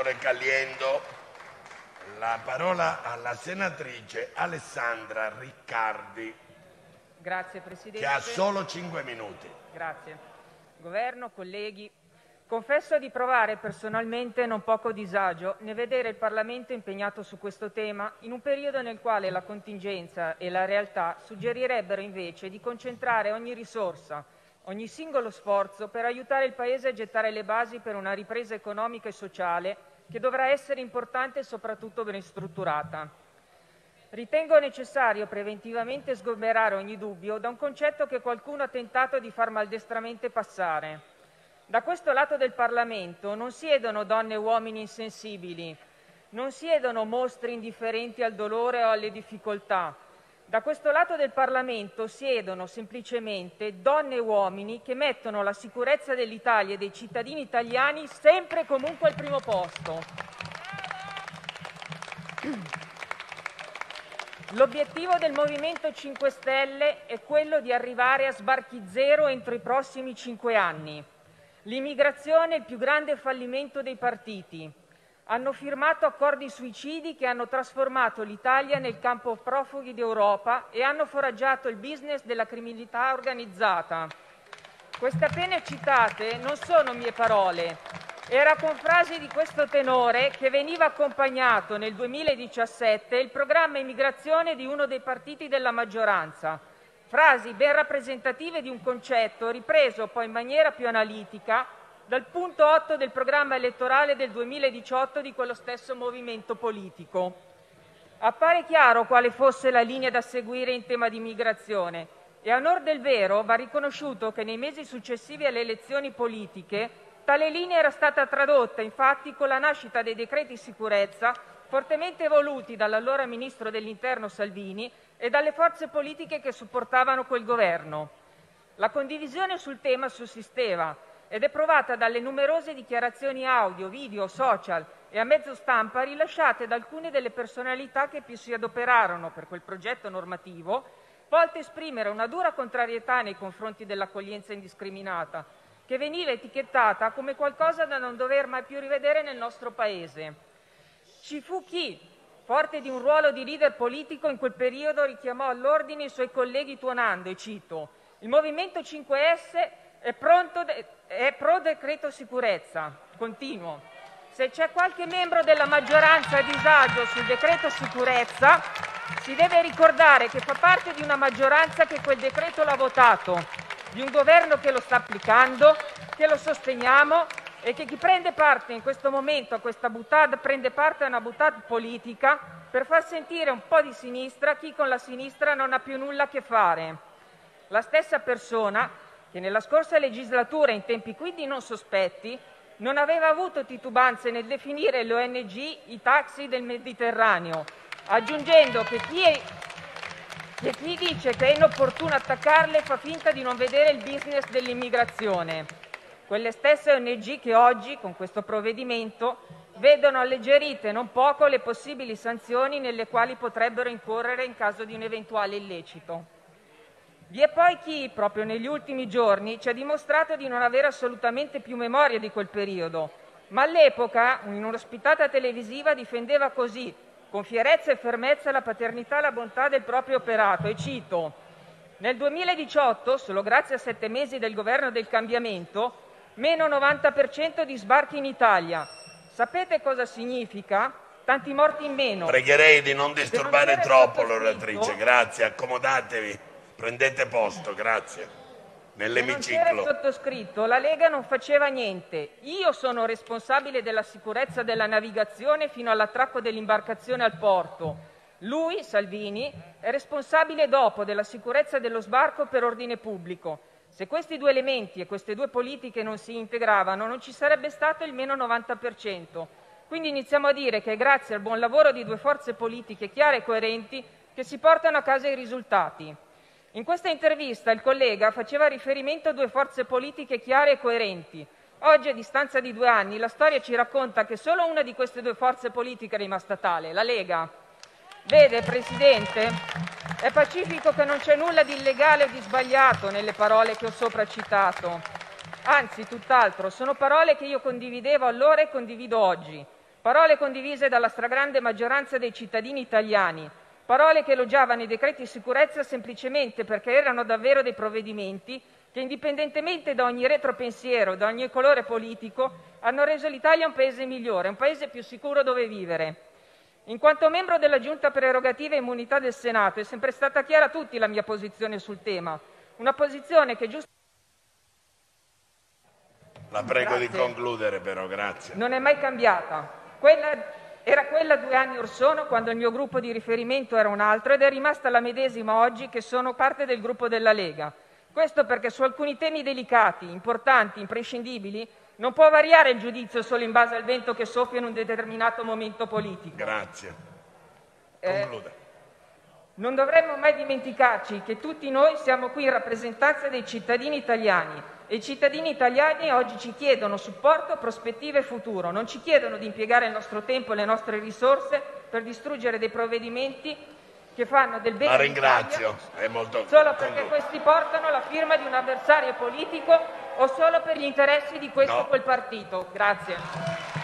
Caliendo. La parola alla senatrice Alessandra Riccardi, Grazie Presidente. che ha solo 5 minuti. Grazie. Governo, colleghi, confesso di provare personalmente non poco disagio nel vedere il Parlamento impegnato su questo tema in un periodo nel quale la contingenza e la realtà suggerirebbero invece di concentrare ogni risorsa, ogni singolo sforzo per aiutare il Paese a gettare le basi per una ripresa economica e sociale che dovrà essere importante e soprattutto ben strutturata. Ritengo necessario preventivamente sgomberare ogni dubbio da un concetto che qualcuno ha tentato di far maldestramente passare. Da questo lato del Parlamento non siedono donne e uomini insensibili, non siedono mostri indifferenti al dolore o alle difficoltà. Da questo lato del Parlamento siedono semplicemente donne e uomini che mettono la sicurezza dell'Italia e dei cittadini italiani sempre e comunque al primo posto. L'obiettivo del Movimento 5 Stelle è quello di arrivare a sbarchi zero entro i prossimi 5 anni. L'immigrazione è il più grande fallimento dei partiti. Hanno firmato accordi suicidi che hanno trasformato l'Italia nel campo profughi d'Europa e hanno foraggiato il business della criminalità organizzata. Queste appena citate non sono mie parole. Era con frasi di questo tenore che veniva accompagnato nel 2017 il programma immigrazione di uno dei partiti della maggioranza. Frasi ben rappresentative di un concetto ripreso poi in maniera più analitica dal punto 8 del programma elettorale del 2018 di quello stesso movimento politico. Appare chiaro quale fosse la linea da seguire in tema di immigrazione e a onor del vero va riconosciuto che nei mesi successivi alle elezioni politiche tale linea era stata tradotta infatti con la nascita dei decreti sicurezza fortemente voluti dall'allora ministro dell'Interno Salvini e dalle forze politiche che supportavano quel governo. La condivisione sul tema sussisteva ed è provata dalle numerose dichiarazioni audio, video, social e a mezzo stampa rilasciate da alcune delle personalità che più si adoperarono per quel progetto normativo, volte a esprimere una dura contrarietà nei confronti dell'accoglienza indiscriminata, che veniva etichettata come qualcosa da non dover mai più rivedere nel nostro Paese. Ci fu chi, forte di un ruolo di leader politico, in quel periodo richiamò all'ordine i suoi colleghi tuonando, e cito: «Il Movimento 5S è pro decreto sicurezza». Continuo. Se c'è qualche membro della maggioranza a disagio sul decreto sicurezza, si deve ricordare che fa parte di una maggioranza che quel decreto l'ha votato, di un governo che lo sta applicando, che lo sosteniamo e che chi prende parte in questo momento a questa boutade prende parte a una boutade politica per far sentire un po' di sinistra chi con la sinistra non ha più nulla a che fare. La stessa persona che nella scorsa legislatura, in tempi quindi non sospetti, non aveva avuto titubanze nel definire le ONG i taxi del Mediterraneo, aggiungendo che chi dice che è inopportuno attaccarle fa finta di non vedere il business dell'immigrazione. Quelle stesse ONG che oggi, con questo provvedimento, vedono alleggerite non poco le possibili sanzioni nelle quali potrebbero incorrere in caso di un eventuale illecito. Vi è poi chi, proprio negli ultimi giorni, ci ha dimostrato di non avere assolutamente più memoria di quel periodo, ma all'epoca, in un'ospitata televisiva, difendeva così, con fierezza e fermezza, la paternità e la bontà del proprio operato, e cito: «Nel 2018, solo grazie a 7 mesi del governo del cambiamento, meno 90% di sbarchi in Italia. Sapete cosa significa? Tanti morti in meno». Pregherei di non disturbare troppo l'oratrice, grazie, accomodatevi. Prendete posto, grazie. Nell'emiciclo. Se non c'era sottoscritto, la Lega non faceva niente. Io sono responsabile della sicurezza della navigazione fino all'attracco dell'imbarcazione al porto. Lui, Salvini, è responsabile dopo della sicurezza dello sbarco per ordine pubblico. Se questi due elementi e queste due politiche non si integravano, non ci sarebbe stato il meno 90%. Quindi iniziamo a dire che è grazie al buon lavoro di due forze politiche chiare e coerenti che si portano a casa i risultati. In questa intervista il collega faceva riferimento a due forze politiche chiare e coerenti. Oggi, a distanza di 2 anni, la storia ci racconta che solo una di queste due forze politiche è rimasta tale, la Lega. Vede, Presidente, è pacifico che non c'è nulla di illegale o di sbagliato nelle parole che ho sopra citato. Anzi, tutt'altro, sono parole che io condividevo allora e condivido oggi. parole condivise dalla stragrande maggioranza dei cittadini italiani, parole che elogiavano i decreti sicurezza semplicemente perché erano davvero dei provvedimenti che, indipendentemente da ogni retropensiero, da ogni colore politico, hanno reso l'Italia un paese migliore, un paese più sicuro dove vivere. In quanto membro della Giunta Prerogative e Immunità del Senato è sempre stata chiara a tutti la mia posizione sul tema, una posizione che La prego di concludere però, grazie. non è mai cambiata. Era quella 2 anni or sono, quando il mio gruppo di riferimento era un altro, ed è rimasta la medesima oggi che sono parte del gruppo della Lega. Questo perché su alcuni temi delicati, importanti, imprescindibili, non può variare il giudizio solo in base al vento che soffia in un determinato momento politico. Grazie. Concluda. Non dovremmo mai dimenticarci che tutti noi siamo qui in rappresentanza dei cittadini italiani e i cittadini italiani oggi ci chiedono supporto, prospettive e futuro. Non ci chiedono di impiegare il nostro tempo e le nostre risorse per distruggere dei provvedimenti che fanno del bene La ringrazio, è molto... solo perché questi portano la firma di un avversario politico o solo per gli interessi di questo o quel partito. Grazie.